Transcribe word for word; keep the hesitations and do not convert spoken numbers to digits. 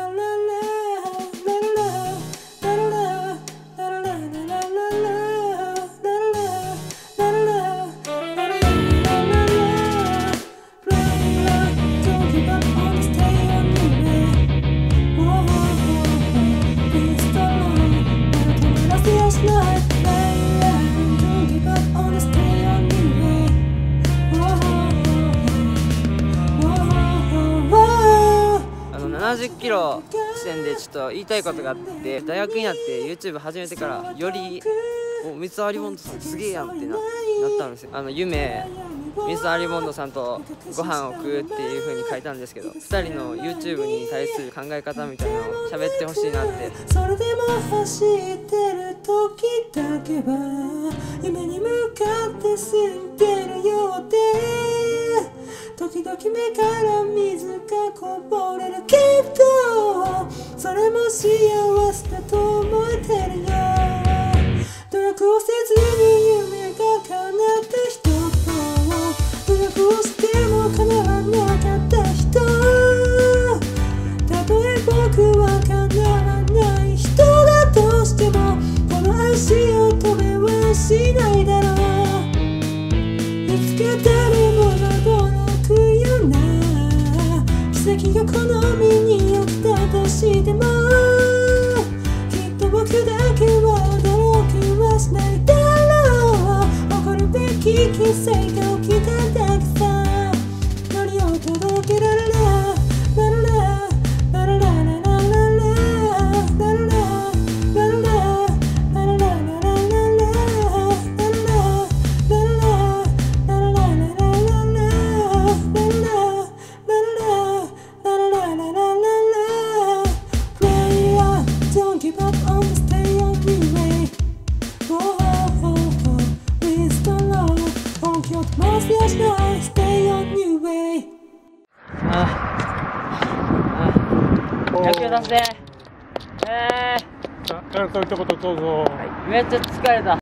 ななじゅっキロ地点でちょっと言いたいことがあって、大学になって YouTube 始めてからよりおミス・アリボンドさんすげえやんってななったんですよ。あの夢ミス・アリボンドさんとご飯を食うっていう風に書いたんですけど、ふたりの YouTube に対する考え方みたいなのを喋ってほしいなって。 それでも走ってる時だけは夢に向向かって過ぎてるようで時々目から水がこぼれるけどそれも幸せだと思えてるよ努力をせずに夢が叶った人と努力をしても叶わなかった人たとえ僕は叶わない人だとしてもこの足を止めはしないだろういつか誰も驚くような奇跡がこの身に起きたとしてもきっと僕だけは驚きはしないだろう起こるべき奇跡が起きただけさ何を届けられる野球出せ。えあ、感想一言どうぞ。 ー、めっちゃ疲れた。